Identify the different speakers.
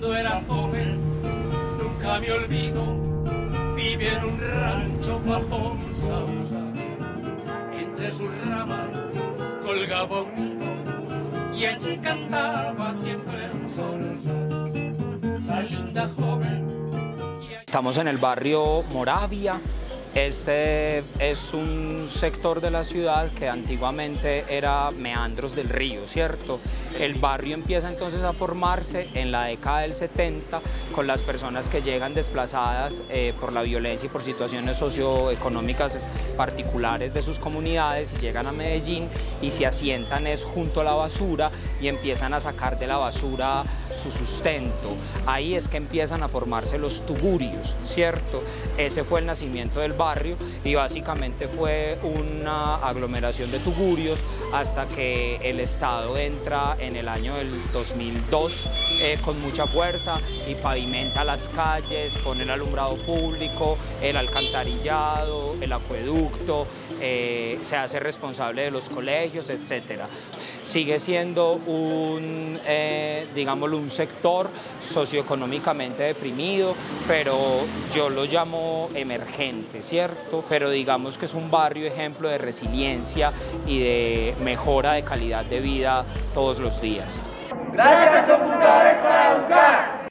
Speaker 1: Cuando era joven, nunca me olvido, viví en un rancho bajo un sausa. Entre sus ramas colgaba un nido y allí cantaba siempre un zorza. La linda joven.
Speaker 2: Estamos en el barrio Moravia. Este es un sector de la ciudad que antiguamente era meandros del río, ¿cierto? El barrio empieza entonces a formarse en la década del 70 con las personas que llegan desplazadas por la violencia y por situaciones socioeconómicas particulares de sus comunidades y llegan a Medellín y se asientan junto a la basura y empiezan a sacar de la basura su sustento. Ahí es que empiezan a formarse los tugurios, ¿cierto? Ese fue el nacimiento del barrio y básicamente fue una aglomeración de tugurios hasta que el Estado entra en el año del 2002 con mucha fuerza y pavimenta las calles, pone el alumbrado público, el alcantarillado, el acueducto, se hace responsable de los colegios, etc. Sigue siendo digámoslo, un sector socioeconómicamente deprimido, pero yo lo llamo emergente, ¿cierto? Pero digamos que es un barrio ejemplo de resiliencia y de mejora de calidad de vida todos los días.
Speaker 1: Gracias, computadores para educar.